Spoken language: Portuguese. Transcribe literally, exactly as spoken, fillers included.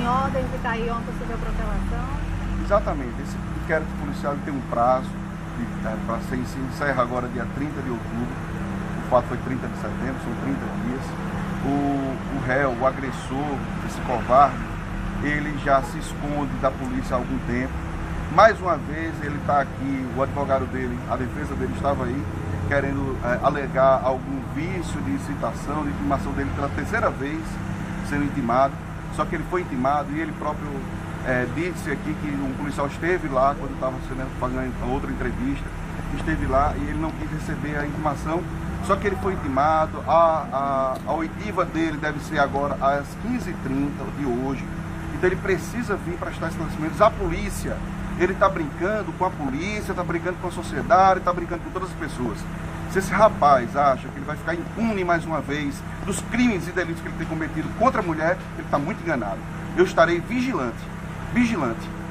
em ordem de cair uma possível protelação? Exatamente. Esse inquérito policial tem um prazo para ser se encerra agora dia trinta de outubro. O fato foi trinta de setembro, são trinta dias. O, o réu, o agressor, esse covarde, ele já se esconde da polícia há algum tempo. Mais uma vez ele está aqui, o advogado dele, a defesa dele estava aí, querendo é, alegar algum vício de incitação, de intimação dele pela terceira vez sendo intimado. Só que ele foi intimado e ele próprio é, disse aqui que um policial esteve lá quando estava fazendo outra entrevista, esteve lá e ele não quis receber a intimação. Só que ele foi intimado, a, a, a oitiva dele deve ser agora às quinze e trinta de hoje. Então ele precisa vir prestar esclarecimentos. A polícia, ele está brincando com a polícia, está brincando com a sociedade, está brincando com todas as pessoas. Se esse rapaz acha que ele vai ficar impune mais uma vez dos crimes e delitos que ele tem cometido contra a mulher, ele está muito enganado. Eu estarei vigilante, vigilante.